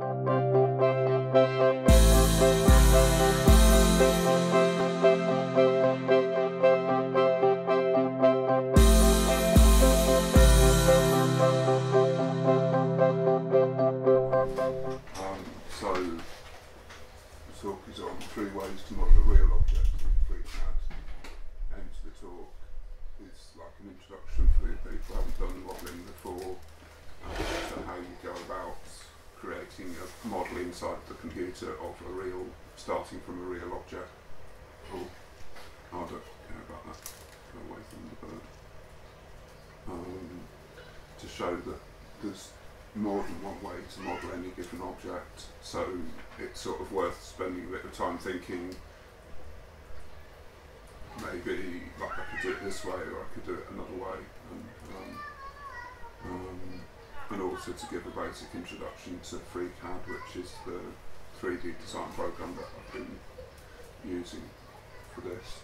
Starting from a real object. Oh, I don't care about that. Go away from the bird. To show that there's more than one way to model any given object, so it's sort of worth spending a bit of time thinking, maybe like I could do it this way or I could do it another way, and also to give a basic introduction to FreeCAD, which is the 3D design program that I've been using for this.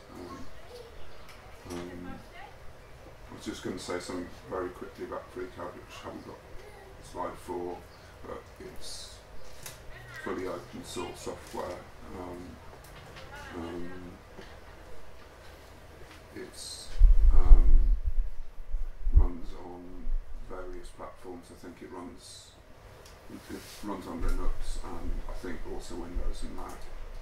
I was just going to say something very quickly about FreeCAD, which I haven't got a slide for, but it's fully open source software. It's runs on various platforms. I think it runs on Linux and I think also Windows and Mac.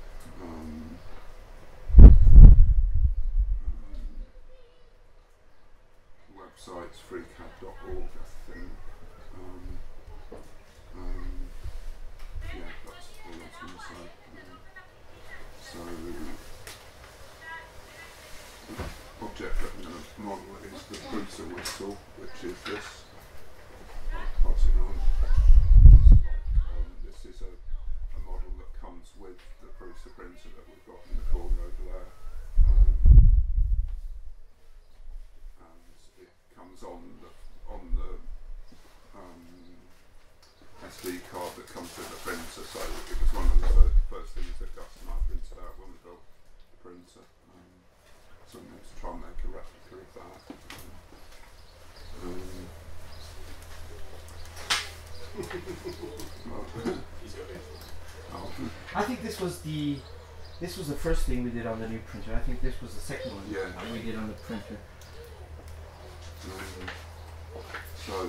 The website's freecad.org, I think. Yeah, that's all I was going to say. So, the object that I'm going to model is the Prusa whistle, which is this. I'll pass it on. This is a model that comes with the Prusa printer that we've got in the corner over there. And it comes on the SD card that comes with the printer, so it was one of the first things that Gus and I printed out when we built the printer. So I'm going to try and make a replica of that. I think this was the first thing we did on the new printer. I think this was the second one we did on the printer. So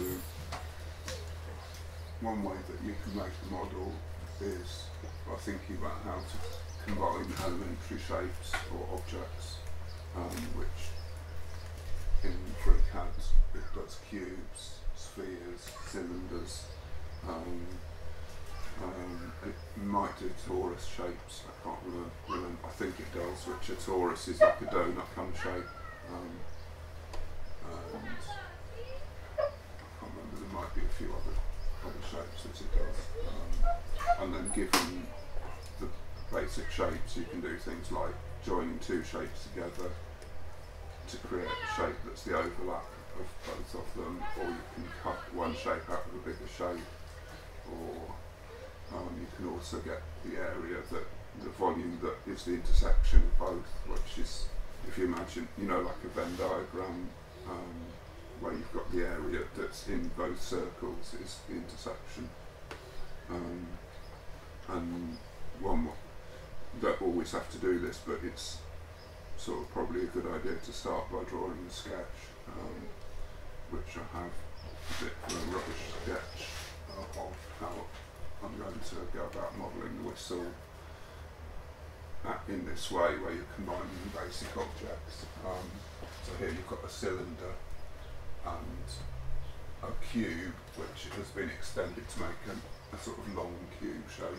one way that you can make a model is by thinking about how to combine elementary shapes or objects, which in FreeCAD it does cubes, spheres, cylinders. It might do torus shapes, I can't remember, I think it does, which a torus is like a donut kind of shape. And I can't remember, there might be a few other shapes that it does. And then given the basic shapes, you can do things like joining two shapes together to create a shape that's the overlap of both of them, or you can cut one shape out of a bigger shape, or you can also get the area the volume that is the intersection of both, which is, if you imagine, like a Venn diagram, where you've got the area that's in both circles is the intersection. And one don't always have to do this, but it's sort of probably a good idea to start by drawing a sketch, which I have a bit of a rubbish sketch of how I'm going to go about modelling the whistle in this way, where you're combining basic objects. So here you've got a cylinder and a cube, which has been extended to make a sort of long cube shape.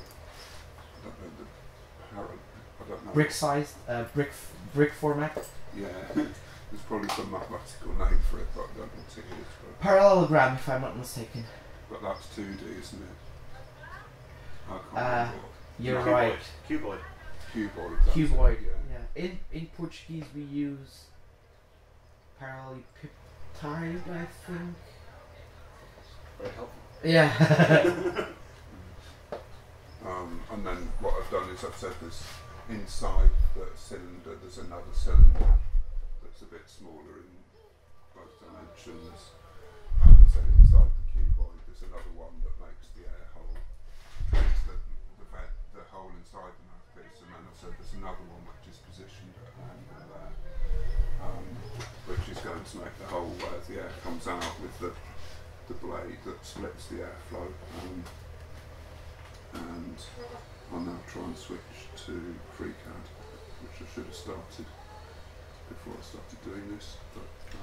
I don't know. Brick-sized, brick format. Yeah, there's probably some mathematical name for it, but I don't know what it is. Parallelogram, if I'm not mistaken. But that's 2D, isn't it? I can't remember. You're right. Cuboid. Cuboid. Yeah. In Portuguese we use parallelepiptide, I think. Very helpful. Yeah. And then what I've done is I've said there's inside the cylinder there's another cylinder that's a bit smaller in both dimensions, and then inside the cuboid there's another one that makes the air hole. another one which is positioned at an angle there, which is going to make the hole where the air comes out with the blade that splits the airflow. And I'll now try and switch to FreeCAD, which I should have started before I started doing this, but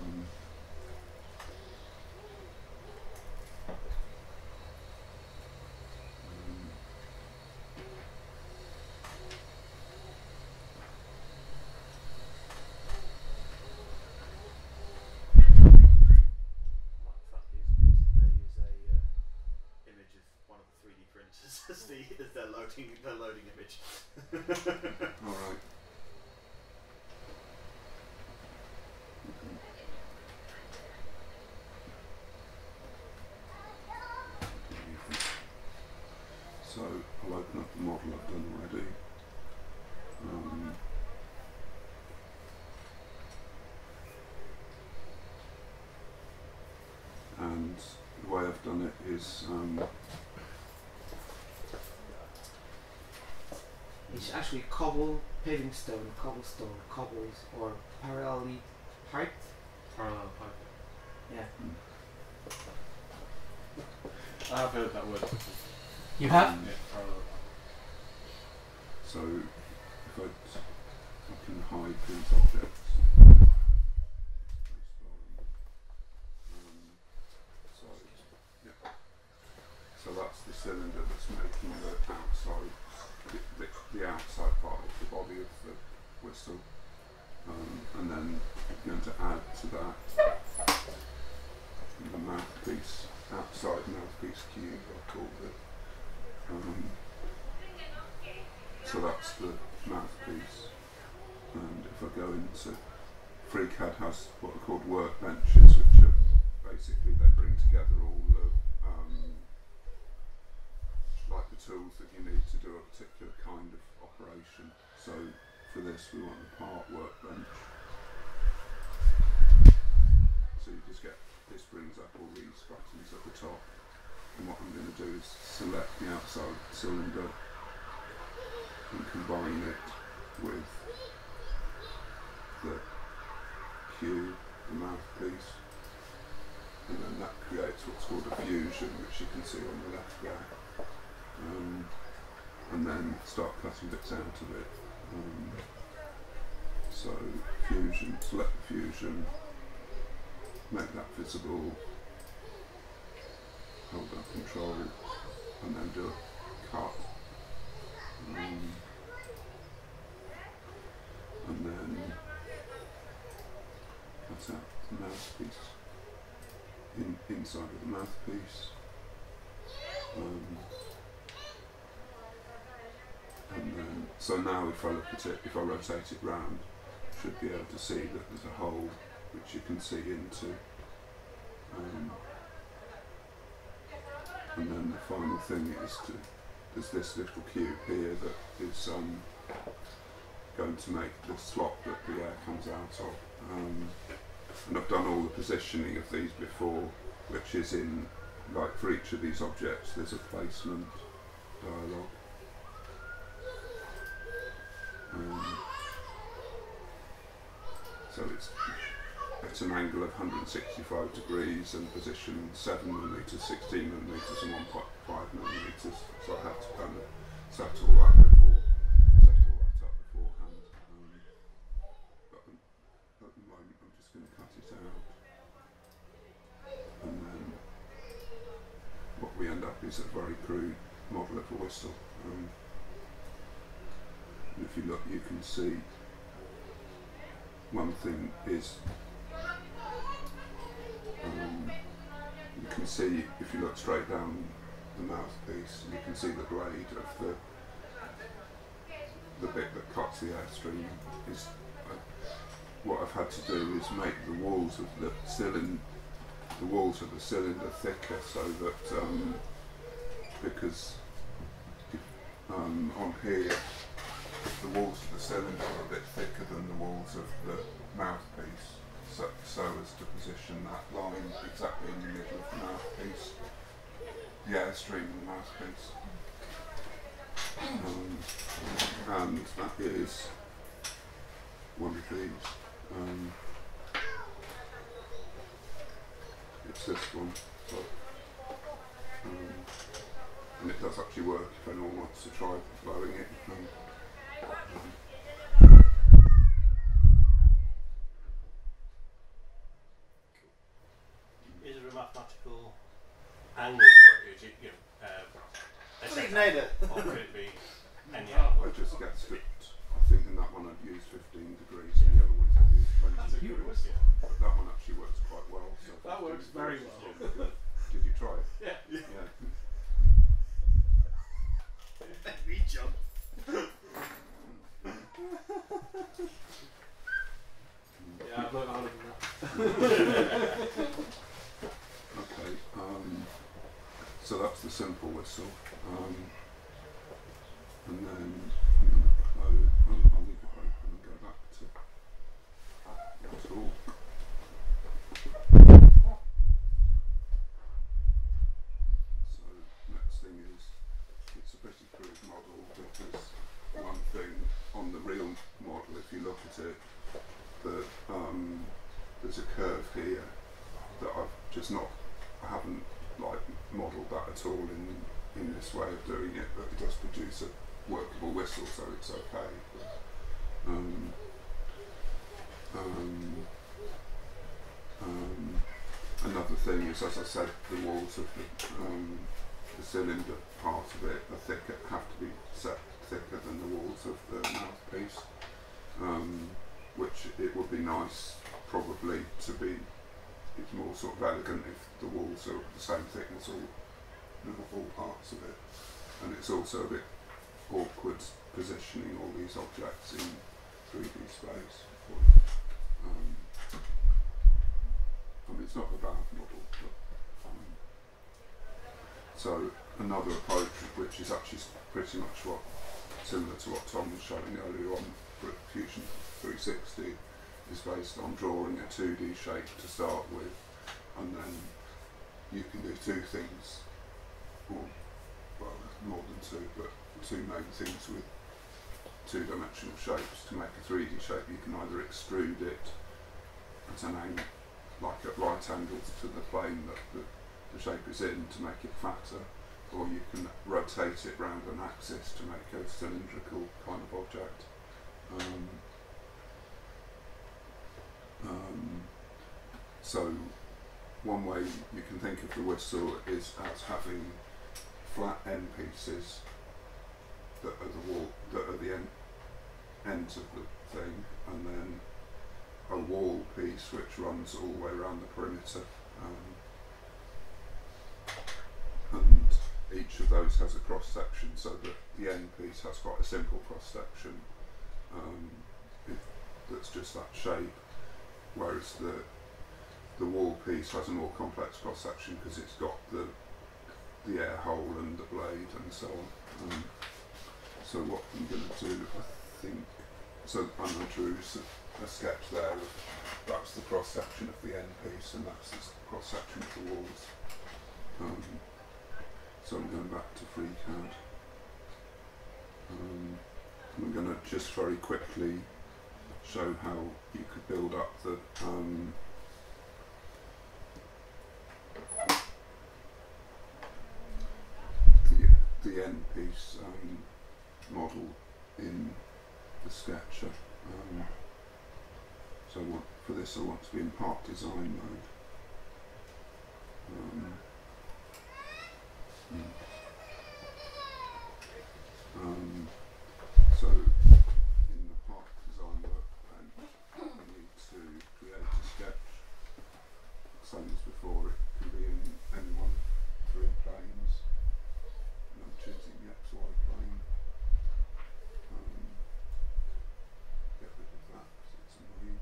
as their loading image. all right. So I'll open up the model I've done already. And the way I've done it is it's actually paving stone, cobblestone, cobbles, or parallelly piped. Parallel pipe. Yeah. I've heard that word before. You have? Yeah, parallel pipe. so if I can hide these objects. So yeah. So that's the cylinder that's making the outside. The outside part of the body of the whistle, and then I'm going to add to that the mouthpiece, outside mouthpiece cube I've called it. So that's the mouthpiece, and if I go into FreeCAD has what are called workbenches, which are basically they bring together all the like the tools that you need to do a particular kind of operation. So for this we want the part workbench. So you just get, this brings up all these buttons at the top, and what I'm going to do is select the outside cylinder and combine it with the cube, the mouthpiece, and then that creates what's called a fusion, which you can see on the left there. And then start cutting bits out of it. So fusion, select the fusion, make that visible, hold down control, and then do a cut. And then cut out the mouthpiece, inside of the mouthpiece. And then, so now if I look at it, if I rotate it round, I should be able to see that there's a hole which you can see into. And then the final thing is there's this little cube here that is going to make the slot that the air comes out of. And I've done all the positioning of these before, which is in, like for each of these objects, there's a placement dialog. So it's at an angle of 165 degrees and position 7mm, 16mm and 1.5mm. So I have to kind of set all that up beforehand. But at the moment I'm just going to cut it out. And then what we end up is a very crude model of a whistle. If you look, you can see one thing is you can see, if you look straight down the mouthpiece, you can see the blade of the bit that cuts the airstream. Is what I've had to do is make the walls of the cylinder thicker, so that because on here the walls of the cylinder are a bit thicker than the walls of the mouthpiece, so as to position that line exactly in the middle of the mouthpiece, the airstream in the mouthpiece. And and that is one of these. It's this one, so, and it does actually work if anyone wants to try blowing it. Is there a mathematical angle for it? Is it, you know, a Please set nail it. angle, or could it be any I angle? just guessed it. I think in that one I've used 15 degrees, and the other ones I've used 20 That's a degrees. good whistle. But that one actually works quite well. So That works 15 very degrees is well. really good. Did you try it? Yeah. Yeah. We jump. Yeah, I've learned how to do that. Okay. So that's the simple whistle. And then I'm going to close. I'll leave it open and go back to the tool. So next thing is, it's a pretty crude model because one thing on the real model, if you look at it, that there's a curve here that I haven't like modelled that at all in this way of doing it, but it does produce a workable whistle, so it's okay. Another thing is, as I said, the walls of the cylinder part of it are thicker, have to be set thicker than the walls of the mouthpiece, which it would be nice probably to be, it's more sort of elegant if the walls are the same thickness all parts of it, and it's also a bit awkward positioning all these objects in 3D space. I mean, it's not a bad model, but so another approach, which is actually pretty much similar to what Tom was showing earlier on for Fusion 360, is based on drawing a 2D shape to start with, and then you can do two things, or well, more than two, but two main things with two-dimensional shapes. To make a 3D shape, you can either extrude it at an angle, like at right angles to the plane that the shape is in, to make it fatter, or you can rotate it round an axis to make a cylindrical kind of object. So one way you can think of the whistle is as having flat end pieces that are the ends of the thing, and then a wall piece which runs all the way around the perimeter, and each of those has a cross section, so that the end piece has quite a simple cross section that's just that shape, whereas the wall piece has a more complex cross section because it's got the air hole and the blade and so on. So what I'm going to do, I think, so I drew a sketch there of, that's the cross section of the end piece, and that's the cross section of the walls. So I'm going back to FreeCAD. I'm going to just very quickly show how you could build up the end piece model in the Sketcher. So for this I want to be in part design mode. So in the part design workbench, you need to create a sketch. Same as before, it can be in any one of 3 planes. And I'm choosing the XY plane. Get rid of that because it's annoying.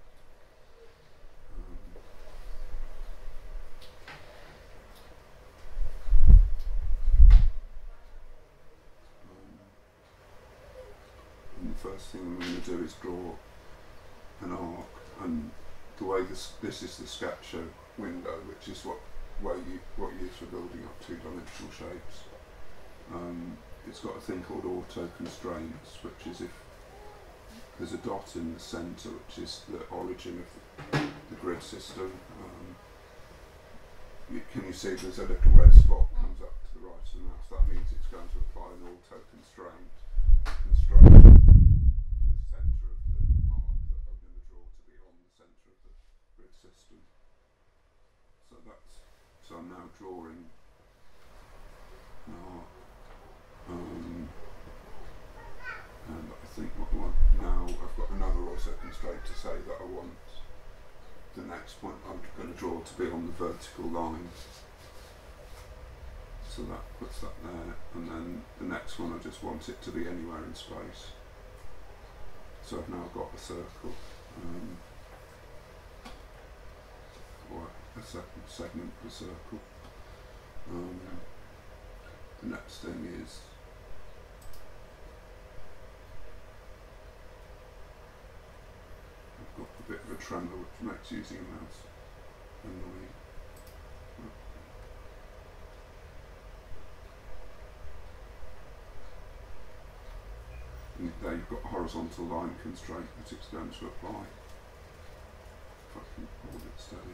And the first thing I'm going to do is draw an arc, and the way this is the Sketcher window, which is what you use for building up 2-dimensional shapes. It it's got a thing called auto constraints, which is if there's a dot in the centre, which is the origin of the grid system. Can you see there's a little red spot comes up to the right of the mouse? That means it's going to apply an auto constraint the centre of the arc that I'm going to draw to be on the centre of the grid system. So I'm now drawing an arc. And I think now I've got another auto constraint to say that I want the next point I'm going to draw to be on the vertical line. So that puts that there, and then the next one I just want it to be anywhere in space. So I've now got a circle, or a segment of a circle. The next thing is I've got a bit of a tremor which makes using a mouse annoying. And there you've got a horizontal line constraint that it's going to apply. If I can hold it steady.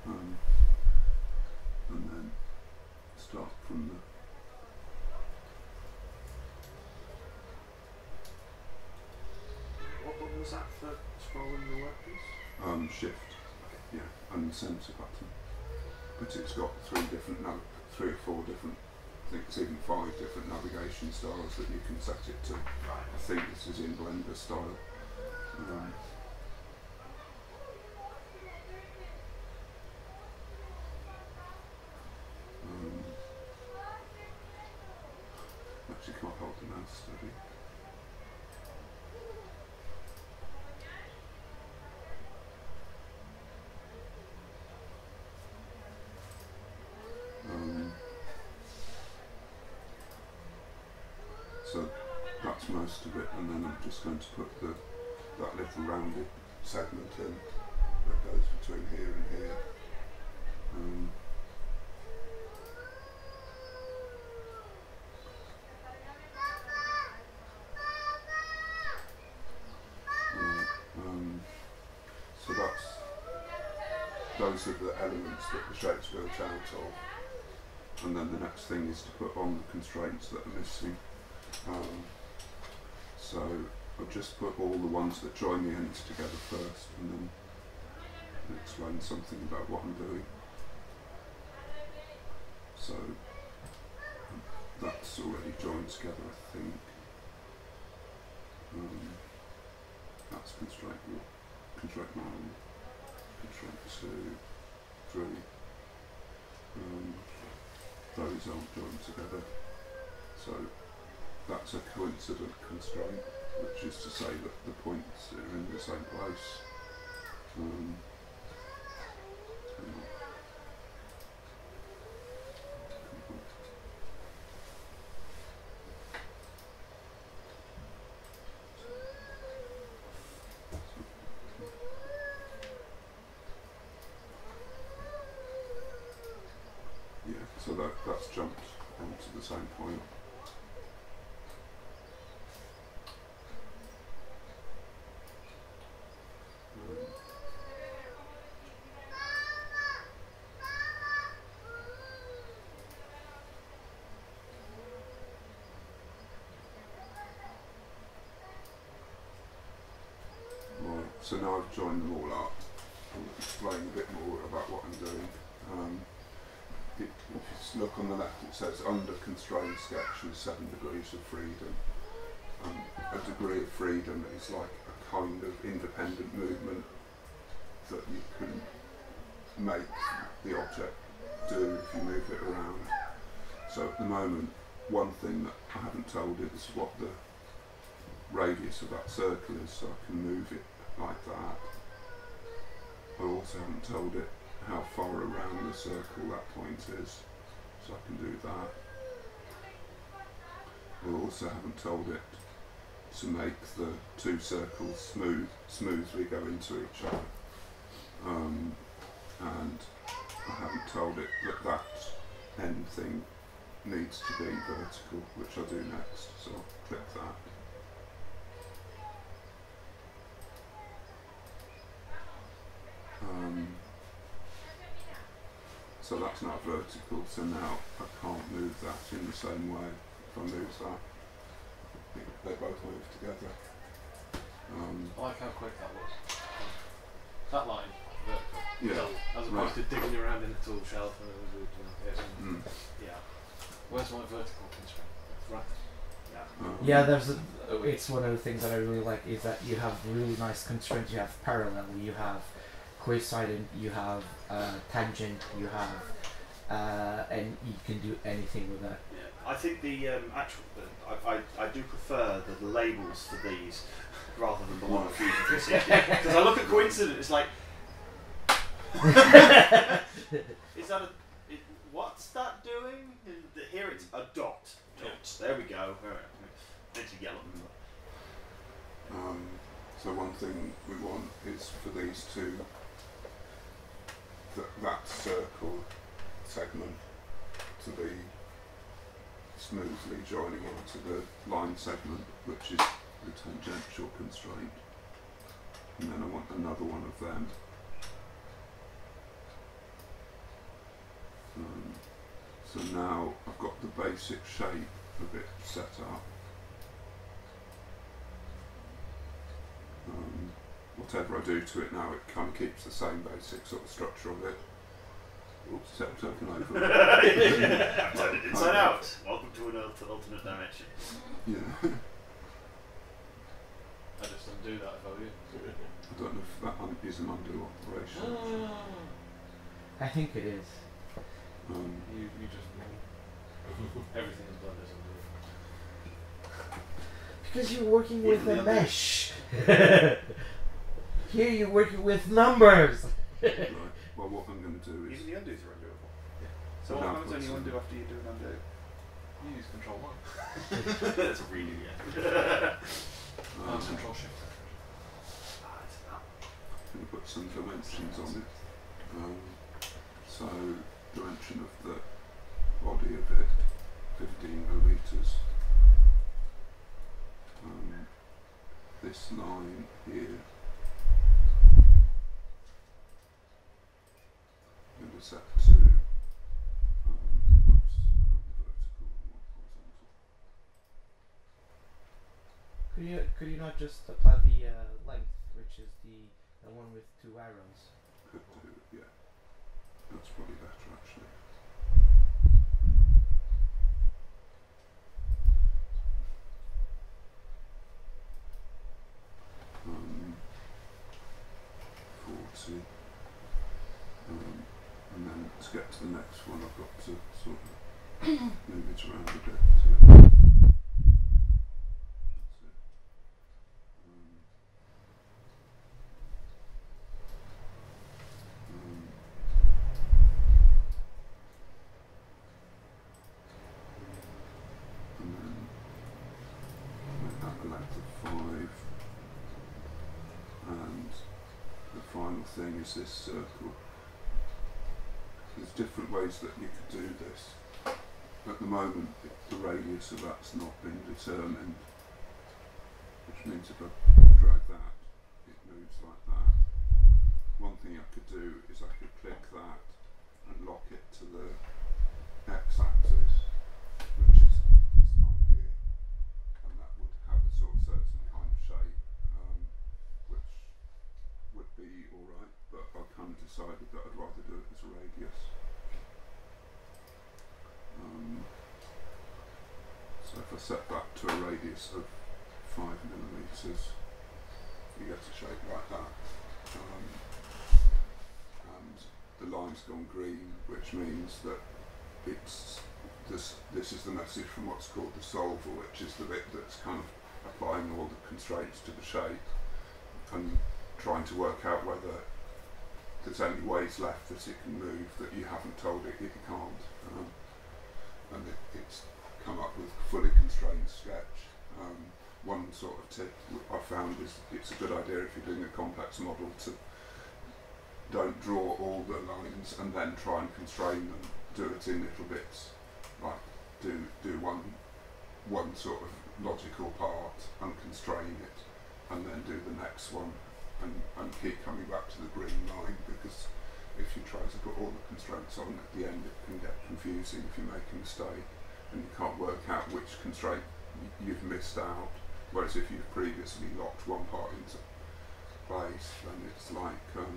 And then start from the What button was that for scrolling the workpiece? Shift, yeah, and the centre button. But it's got three or four different, I think it's even 5 different navigation styles that you can set it to. Right. I think this is in Blender style. Actually can't hold the mouse steady. So that's most of it, and then I'm just going to put that little rounded segment in that goes between here and here. So those are the elements that the shape's built out of, and then the next thing is to put on the constraints that are missing. So I'll just put all the ones that join the ends together first, and then explain something about what I'm doing. So that's already joined together, I think. That's constraint 1, constraint 2, 3. Those aren't joined together. So that's a coincident constraint, which is to say that the points are in the same place. Yeah, so that's jumped onto the same point. So now I've joined them all up, I'll explain a bit more about what I'm doing. If you look on the left, it says under constrained sketch with 7 degrees of freedom. A degree of freedom is like a kind of independent movement that you can make the object do if you move it around. So at the moment, one thing that I haven't told it is what the radius of that circle is, so I can move it like that. I also haven't told it how far around the circle that point is, so I can do that. I also haven't told it to make the 2 circles smoothly go into each other. And I haven't told it that end thing needs to be vertical, which I'll do next. So I'll click that. So that's now vertical, so now I can't move that in the same way. If I move that, they both move together. I like how quick that was. That line, vertical. Yeah. As opposed to digging around in a tool shelf and yeah. Where's my vertical constraint? Right. Yeah. Yeah, there's it's one of the things that I really like is that you have really nice constraints. You have parallel, you have coincident, you have tangent, you have and you can do anything with that. Yeah. I think the actual I do prefer the labels for these rather than the one of Fusion 360 because I look at coincident, it's like is that what's that doing? Here it's a dot. There we go. It's a yellow. So one thing we want is for these two, that circle segment to be smoothly joining into the line segment, which is the tangential constraint. And then I want another one of them. So now I've got the basic shape of it set up. Whatever I do to it now, it kind of keeps the same basic sort of structure of it. Oops, except I can open it. I've turned it inside out. Welcome to an alternate dimension. Yeah. I just undo that if I were you. I don't know if that is an undo operation. I think it is. You just everything is done as undo. Because you're working with a mesh. Here you're working with numbers. Right. Well, what I'm going to do is... Even the undos are undoable. Yeah. So what happens when you undo after you do an undo? You use Control 1. That's a redo, yeah. Control Shift. I'm going to put some dimensions on it. So, dimension of the body of it, 15 millimeters. This line here, I'm going to set to, whoops, I don't want vertical, I want horizontal. Could you not just apply the length, which is the one with two arrows? Could do, yeah. That's probably better actually. Um, 40. And then to get to the next one, I've got to sort of move it around a bit to it. That's it. And then make that a length of 5. And the final thing is this circle. There's different ways that you could do this. At the moment, the radius of that's not been determined, which means if I drag that, it moves like that. One thing I could do is I could click that and lock it to the x-axis, which is this line here, and that would have a sort of certain kind of shape, which would be alright, but I've kind of decided that I'd rather do it as a radius. So if I set that to a radius of 5 millimeters, you get a shape like that. And the line's gone green, which means that it's this is the message from what's called the solver, which is the bit that's kind of applying all the constraints to the shape and trying to work out whether there's any ways left that it can move that you haven't told it can't. And it's come up with a fully constrained sketch. One sort of tip I found is it's a good idea if you're doing a complex model to don't draw all the lines and then try and constrain them, do it in little bits, like do one sort of logical part and constrain it, and then do the next one, and keep coming back to the green line, because if you try to put all the constraints on at the end, it can get confusing if you make a mistake and you can't work out which constraint you've missed out. Whereas if you've previously locked one part into place, then it's like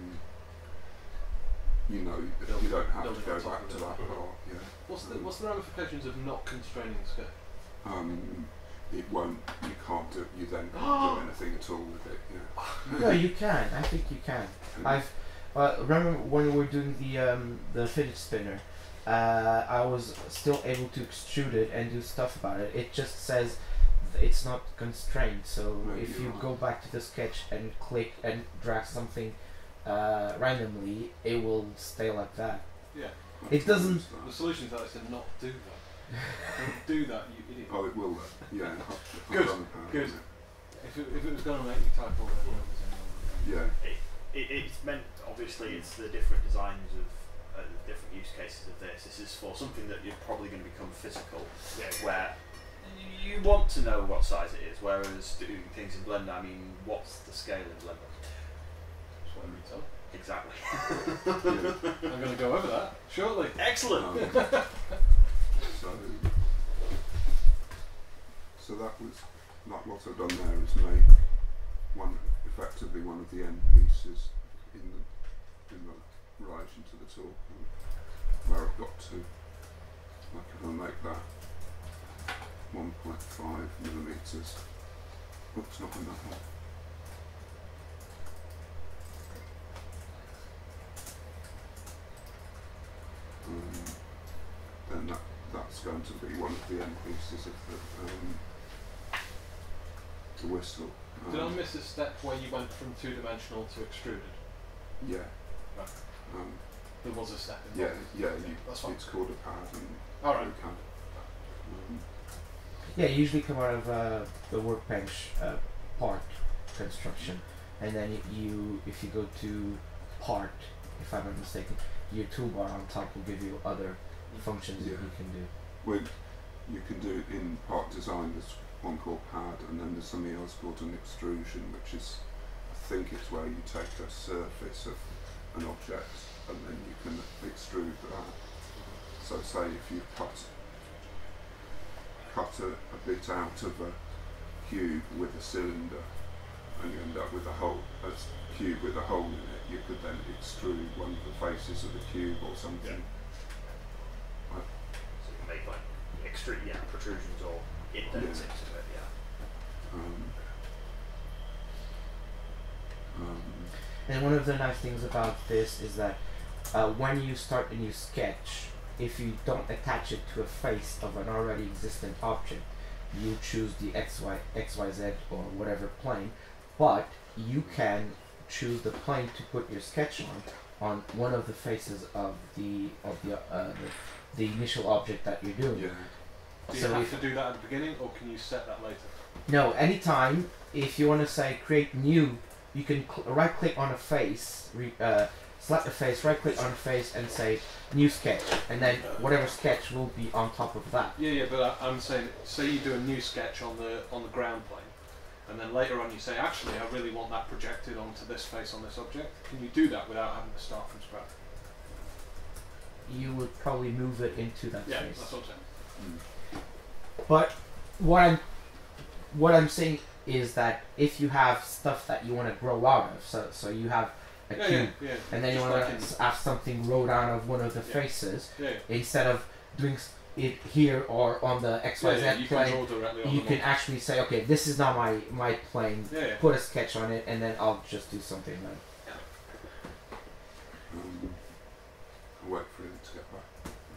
you know, you don't have to go back to that part. Yeah. What's the ramifications of not constraining the skirt? It won't. You can't do. You then can't do anything at all with it. Yeah. No, you can. I think you can. I've remember when we were doing the fidget spinner. I was still able to extrude it and do stuff about it. It just says it's not constrained. So if you go back to the sketch and click and drag something randomly, it will stay like that. Yeah. It doesn't. The solution to that is to not do that. Don't do that, you idiot. Oh, it will. Yeah. Good. Good. If it was going to make you type all that numbers in. Yeah. It's meant, obviously, it's the different designs of the different use cases of this. This is for something that you're probably going to become physical, where you want to know what size it is, whereas doing things in Blender, I mean, what's the scale in Blender? That's what I read on. Exactly. I'm going to go over that shortly. Excellent! So that was, like what I've done there is made effectively one of the end pieces in the relation to the tool, where I've got to, like if I make that 1.5 millimeters, oops, not enough. Then that's going to be one of the end pieces of the whistle. Did I miss a step where you went from two-dimensional to extruded? Yeah. Right. There was a step in Yeah, that. yeah. That's fine. It's called a pad, and Alright. Yeah, you usually come out of the workbench part construction, and then if you go to part, if I'm not mistaken, your toolbar on top will give you other functions that you can do. Well, you can do it in part design. There's one called pad, and then there's something else called an extrusion, which is, I think it's where you take a surface of an object and then you can extrude that. So say if you cut a bit out of a cube with a cylinder, and you end up with a cube with a hole in it, you could then extrude one of the faces of the cube or something. So you can make like protrusions or indents into it, And one of the nice things about this is that when you start a new sketch, if you don't attach it to a face of an already existent object, you choose the XYZ or whatever plane, but you can choose the plane to put your sketch on one of the faces of the initial object that you're doing. Yeah. Do you have to do that at the beginning, or can you set that later? No, anytime. If you want to say create new, you can right click on a face, select a face, right click on a face, and say new sketch, and then whatever sketch will be on top of that. Yeah, but I'm saying, say you do a new sketch on the ground plane, and then later on you say, actually, I really want that projected onto this face on this object. Can you do that without having to start from scratch? You would probably move it into that Yeah, face. that's what I'm saying. But what I'm saying is that if you have stuff that you want to grow out of, so you have a cube, and then you want to have something grow out of one of the faces, instead of doing it here or on the XYZ plane, you can actually say, okay, this is not my plane, put a sketch on it, and then I'll just do something like I'll wait for him to get back.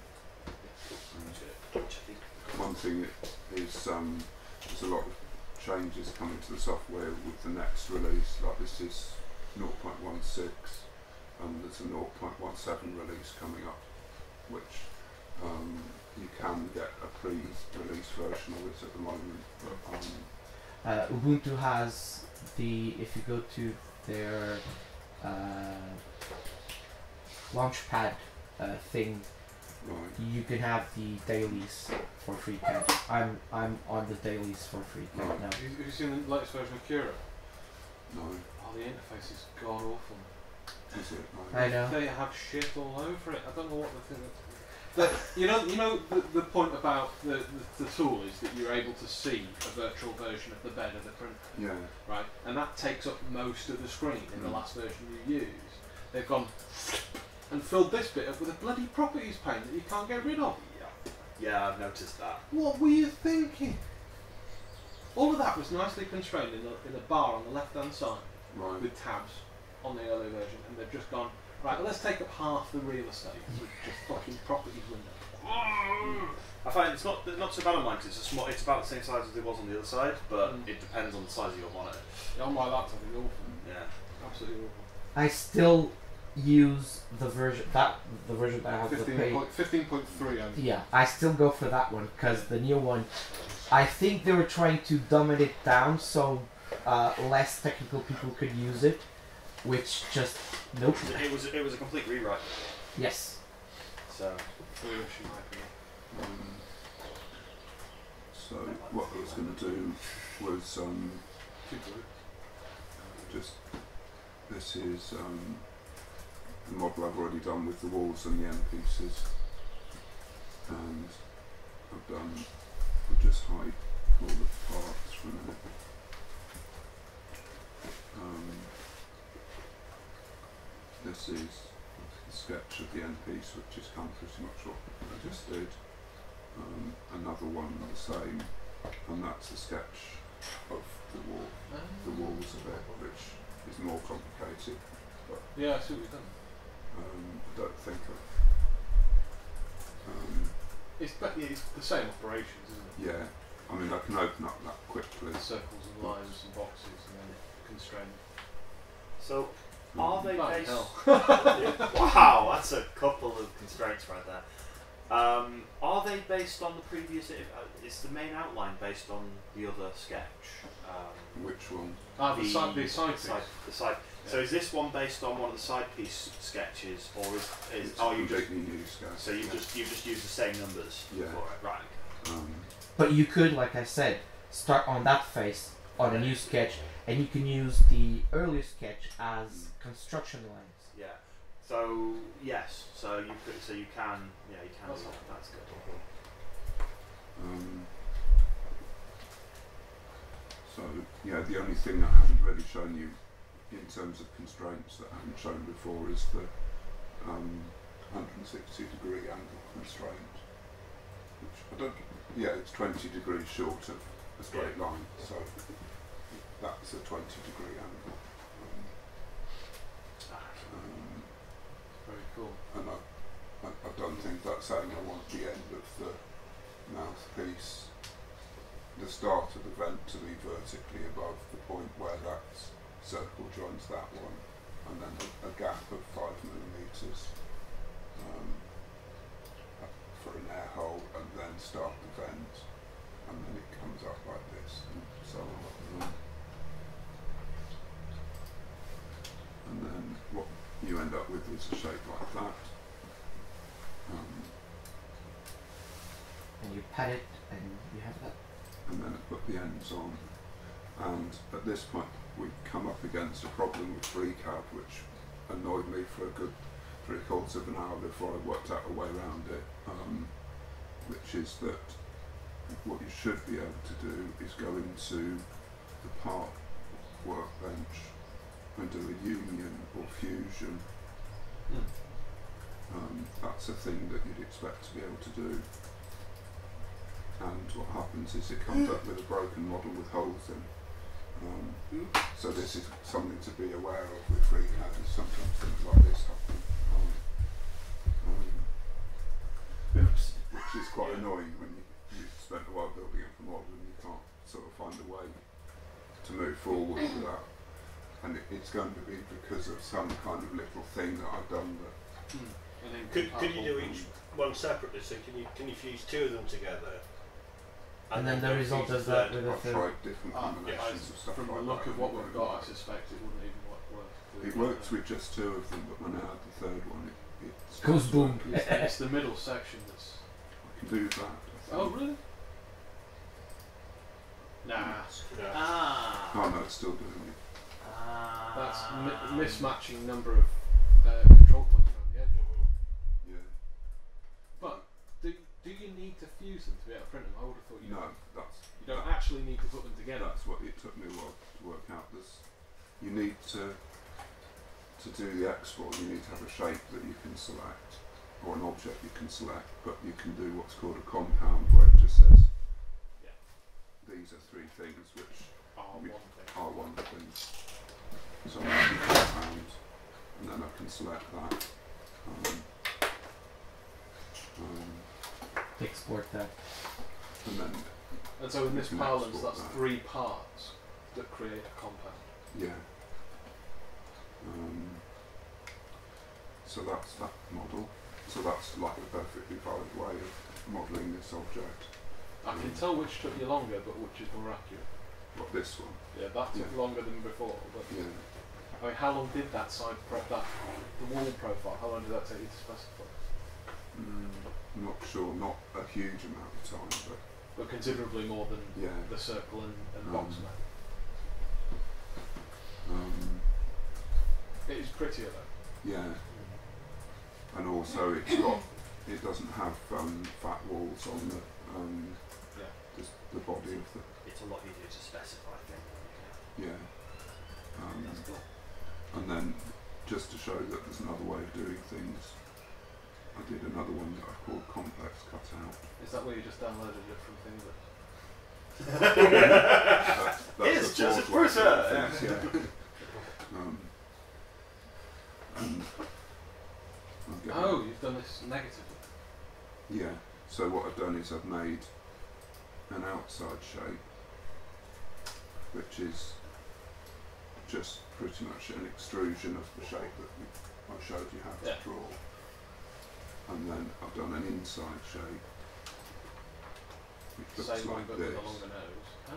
One thing is there's a lot of changes coming to the software with the next release. Like this is 0.16 and there's a 0.17 release coming up, which you can get a pre-release version of it at the moment. But, Ubuntu has if you go to their Launchpad thing, Right. You can have the dailies for free catch. I'm on the dailies for free catch Right. now. Have you seen the latest version of Cura? No. Oh, the interface is god awful. Is it? I know. They have shit all over it. I don't know what the thing is. You know the point about the tool is that you're able to see a virtual version of the bed of the printer, Yeah. right? And that takes up most of the screen in the last version you use. They've gone and filled this bit up with a bloody properties pane that you can't get rid of. Yeah, I've noticed that. What were you thinking? All of that was nicely constrained in a bar on the left-hand side Right. with tabs on the early version, and they've just gone, right, let's take up half the real estate with just fucking properties window. I find it's not so bad on mine because it's about the same size as it was on the other side, but it depends on the size of your monitor. On my laptop is awful. Yeah. Absolutely awful. I still use the version that I have the pay. 15.3. Yeah, I still go for that one because the new one, I think they were trying to dumb it down so less technical people could use it, which just nope. It was a complete rewrite. Yes. So So what I was going to do was just this is the model I've already done with the walls and the end pieces, and I'll just hide all the parts for a minute. This is a sketch of the end piece, which is kind of pretty much what I just did. Another one the same, and that's a sketch of the walls of it, which is more complicated. But yeah, I see what you've done. I don't think It's the same operations, isn't it? yeah, I mean I can open up that quickly. Circles and lines and boxes and then constraint. So are they Bloody based? hell. Wow, that's a couple of constraints right there. Are they based on the previous? Is the main outline based on the other sketch? Which one? The side piece. The side. So is this one based on one of the side piece sketches, or It's are you just completely new sketch. so you just use the same numbers Yeah. for it, right? But you could, like I said, start on that face on a new sketch, and you can use the earlier sketch as construction lines. Yeah. So yes. So you can. Yeah, you can. That's do all. that. That's good. So yeah, the only thing I haven't really shown you in terms of constraints that I haven't shown before is the 160-degree angle constraint, which I don't. Yeah, it's 20 degrees short of a straight line, so that's a 20-degree angle. Very cool. And I don't think that's saying I want the end of the mouthpiece, the start of the vent to be vertically above the point where that circle joins that one, and then a gap of 5 millimeters for an air hole, and then start the vent, and then it comes up like this, and so on. And then what you end up with is a shape like that. And you pat it, and you have that. And then put the ends on. And at this point we come up against a problem with FreeCAD which annoyed me for a good 3/4 of an hour before I worked out a way around it, which is that what you should be able to do is go into the part workbench and do a union or fusion. That's a thing that you'd expect to be able to do. And what happens is it comes up with a broken model with holes in. So this is something to be aware of with FreeCAD, is sometimes things like this happen. Which is quite annoying when you've spent a while building up a model and you can't sort of find a way to move forward with that. And it's going to be because of some kind of little thing that I've done that. Could you do each one separately? So can you fuse two of them together? And then the result fuse of that with a I've third. tried different combinations of stuff From like the look that. of what we've got, I suspect it wouldn't even work. It works with just two of them, but when I add the third one, it Goes boom. It's the middle section that's. I can do that. I Oh, think. really? Nah. Yeah. Ah. Oh no, it's still doing it. That's mismatching number of control points around the edge. Yeah. But do you need to fuse them to be able to print them? I would have thought you No, that's you don't actually need to put them together. that's what it took me a while to work out. You need to do the export. You need to have a shape that you can select, or an object you can select. But you can do what's called a compound, where it just says, Yeah. these are three things which One thing. are one thing. So I can compound, and then I can select that. Export that. And then And so in this You can parlance, export that's that. 3 parts that create a compound. yeah. So that's that model. So that's like a perfectly valid way of modelling this object. I can tell which took you longer, but which is more accurate. What, this one? Yeah, that took Yeah. longer than before. But Yeah. I mean, how long did that side the wall profile? How long did that take you to specify? I'm not sure. Not a huge amount of time, But considerably more than but yeah. the circle and box map. It is prettier though. Yeah. And also it doesn't have fat walls on the Yeah. the body of the It's a lot easier to specify things. yeah. That's cool. And then just to show that there's another way of doing things, I did another one that I called complex cutout. Is that where you just downloaded it from things that Here's the Joseph fourth way of doing Prusa! things, yeah. And I'm getting- Oh, you've done this negatively. yeah. So what I've done is I've made an outside shape, which is just pretty much an extrusion of the shape that I showed you how to Yeah. draw. And then I've done an inside shape, which looks Same one like but this. with a longer nose. Ah,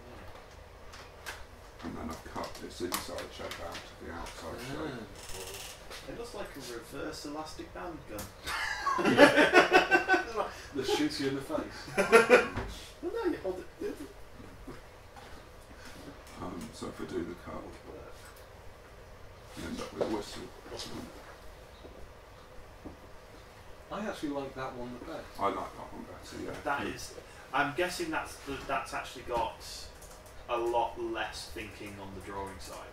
And then I've cut this inside shape out of the outside shape. It looks like a reverse elastic band gun. that shoots you in the face. Well, no, you hold it. So if I do the cut, you end up with a whistle. I actually like that one the best. I like that one better, yeah. That is, I'm guessing that's actually got a lot less thinking on the drawing side,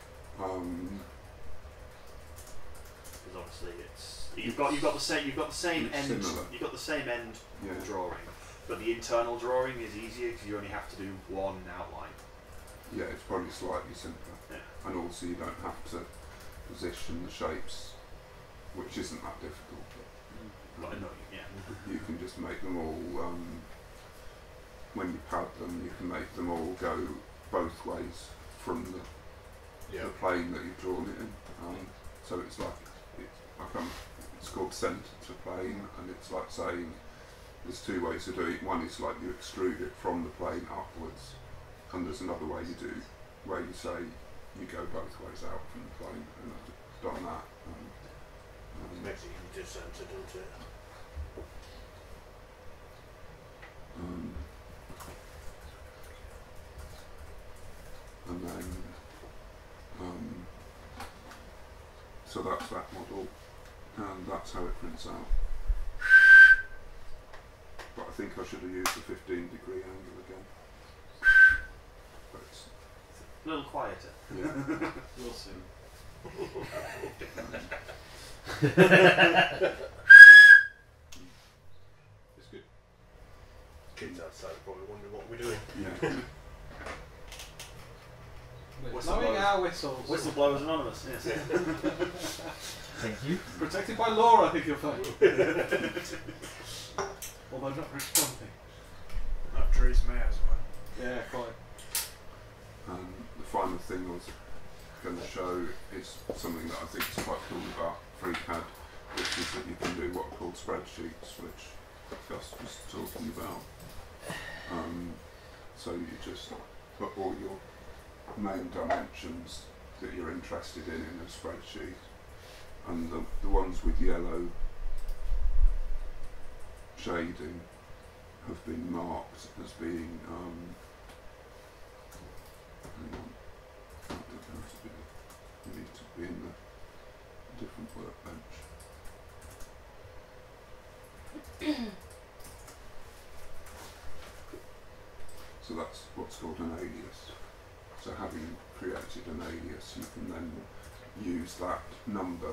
because obviously you've got the same It's end, similar. you've got the same end Yeah. drawing, but the internal drawing is easier because you only have to do one outline. Yeah, it's probably slightly simpler. Yeah. And also you don't have to position the shapes, which isn't that difficult. But annoying, yeah. You can just make them all, when you pad them, you can make them all go both ways from the plane that you've drawn it in. So it's like, it's called centre to plane, and it's like saying there's two ways to do it. One is like you extrude it from the plane upwards, and there's another way you do where you say you go both ways out from the plane, and I've done that. Makes it easy to censor, doesn't it? And then, so that's that model, and that's how it prints out. But I think I should have used the 15-degree angle again. But it's, A little quieter. yeah. We'll see. It's good. Kids outside are probably wondering what we're doing. Yeah. We're Whistle blowing blows. our whistles. Whistleblowers Anonymous, yes. Thank you. Protected by law, I think you'll find. Although not responding. Not Theresa May as well. Yeah, quite. And the final thing I was going to show is something that I think is quite cool about FreeCAD, which is that you can do what are called spreadsheets, which Gus was talking about. So you just put all your main dimensions that you're interested in a spreadsheet, and the ones with yellow shading have been marked as being hang on, I don't know how to do it. You need to be in the different workbench. So that's what's called an alias. So having created an alias, you can then use that number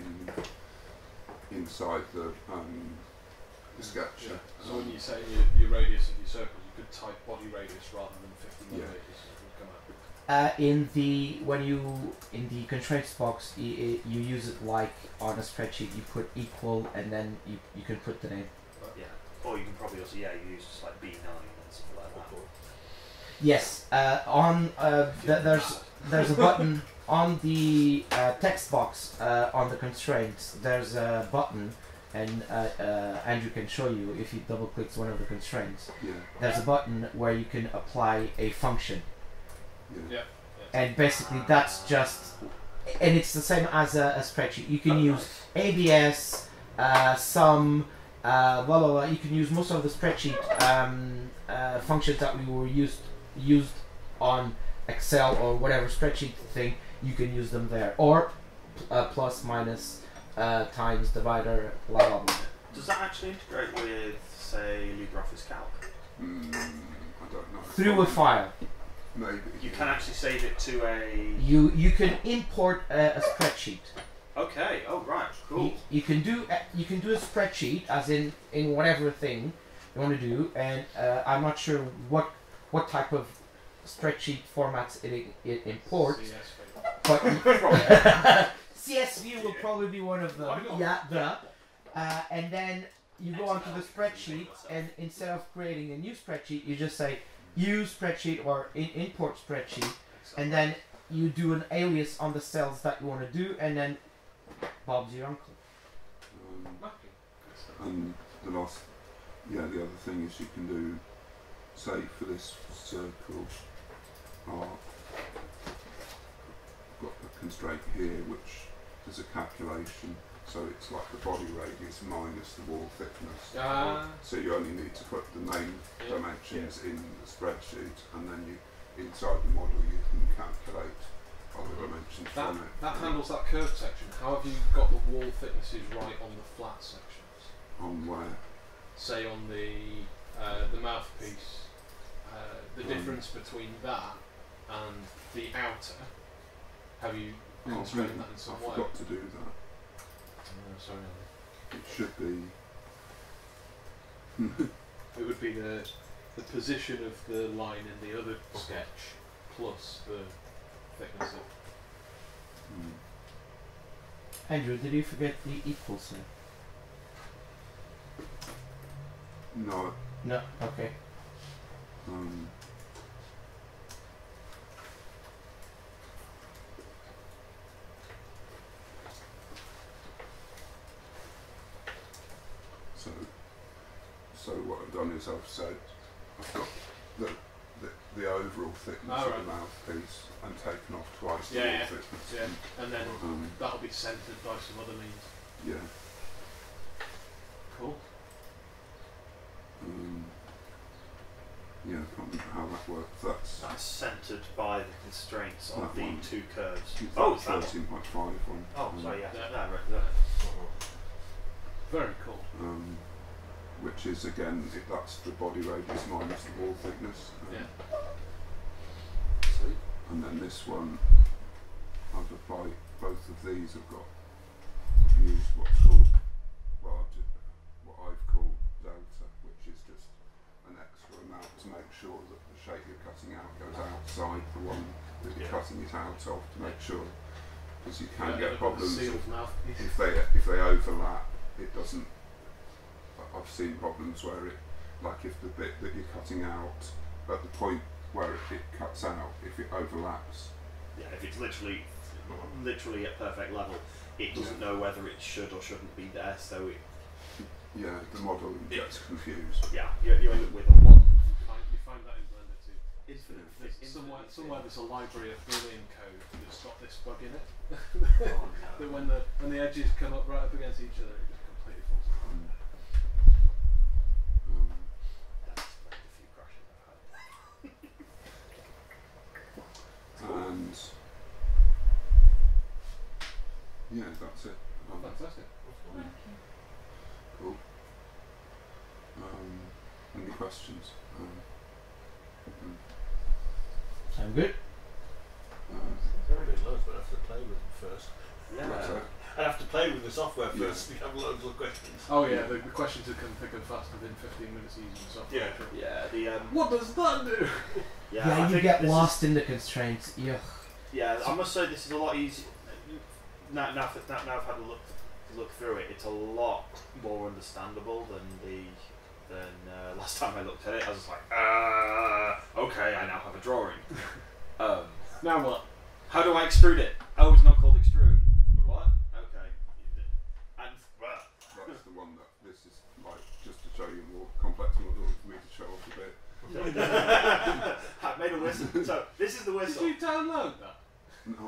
inside the sketch. Yeah. So when you say your radius of your circle, you could type body radius rather than 50 millimeters. It would come out. In the constraints box, you use it like on a spreadsheet. You put equal, and then you can put the name. Yeah. Or you can probably also you use just like B9 and something like that. Yes. There's a button on the text box on the constraints. There's a button, and Andrew can show you if you double click one of the constraints. Yeah. There's a button where you can apply a function. Yeah. And basically that's just, and it's the same as a spreadsheet. You can use ABS, sum, blah blah blah. You can use most of the spreadsheet functions that we were used on Excel or whatever spreadsheet thing. You can use them there, or plus, minus, times, divider, blah blah blah. Does that actually integrate with, say, LibreOffice Calc? I don't know. Through a file. Maybe. You can actually save it to a... You can import a spreadsheet. Okay. Oh right. Cool. You can do a spreadsheet as in whatever thing you want to do, and I'm not sure what type of spreadsheet formats it imports, but CSV will probably be one of them. Yeah, and then you go onto the spreadsheet, and instead of creating a new spreadsheet, you just say use spreadsheet or import spreadsheet, and then you do an alias on the cells that you want to do, and then Bob's your uncle. And the other thing is you can do, say for this circle arc, I've got a constraint here which is a calculation, so it's like the body radius minus the wall thickness. So you only need to put the main dimensions in the spreadsheet, and then inside the model you can calculate other dimensions from it. That handles that curved section. How have you got the wall thicknesses right on the flat sections? On where? Say on the mouthpiece, the difference between that and the outer. Have you constrained that in some way? I forgot to do that. Sorry. It should be. It would be the position of the line in the other sketch plus the thickness of. Andrew, did you forget the equal sign? No. No. Okay. So what I've done is I've said I've got the overall thickness of the mouthpiece and taken off twice the wall thickness. Yeah, and then that'll be centered by some other means. Yeah. Cool. Yeah, I can't remember how that works. That's centered by the constraints of that the one. two curves. Oh, It's that one. 13.5 one. Oh, sorry, yeah. Yeah. No, right. Very cool. Which is again, that's the body radius minus the wall thickness. Sweet. And then this one, I've applied both of these. I've used what's called, what I've called delta, which is just an extra amount to make sure that the shape you're cutting out goes outside the one that you're cutting it out of, to make sure, because you can get problems if they overlap. It doesn't. I've seen problems where it, like if the bit that you're cutting out at the point where it cuts out, if it overlaps. Yeah, if it's literally at perfect level, it doesn't know whether it should or shouldn't be there, so it... Yeah, the model gets confused. Yeah, you end up with a one. You find that in Blender too. Somewhere there's a library of Boolean code that's got this bug in it. Oh, no. That when the edges come up right up against each other, it just completely falls apart. That's like a few crashes I've had. And yeah, that's it. Fantastic. Cool. Any questions? I'm good. Very good, loads, but I have to play with them first. Yeah. I have to play with the software Yeah. first. We have loads of questions. Oh yeah, the questions have come thick and fast within 15 minutes using the software. Yeah. Yeah. What does that do? Yeah. Yeah, I you think get this lost in the constraints. Yeah. Yeah, I must say this is a lot easier. Now I've had a look through it. It's a lot more understandable than last time I looked at it. I was like, okay, I now have a drawing. Now what? How do I extrude it? Oh, it's not called extrude. What? Okay. And That's the one that this is like just to show you a more complex model for me to show off a bit. I made a whistle. So this is the Did whistle. you download that? No.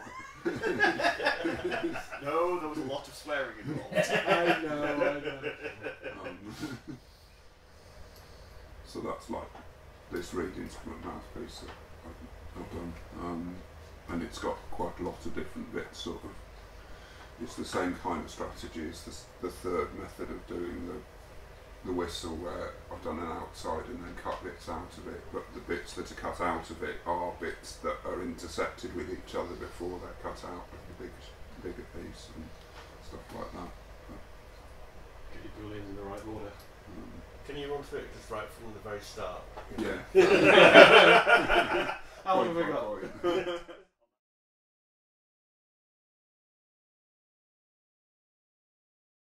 No, there was a lot of swearing involved. I know. So that's like this read instrument mouthpiece that I've done, and it's got quite a lot of different bits. Sort of, it's the same kind of strategy as the third method of doing the whistle, where I've done an outside and then cut bits out of it. But the bits that are cut out of it are bits that are intersected with each other before they're cut out of the bigger piece and stuff like that. Get your booleans in the right order. Can you run through it just right from the very start? Yeah. How long have we got? Point.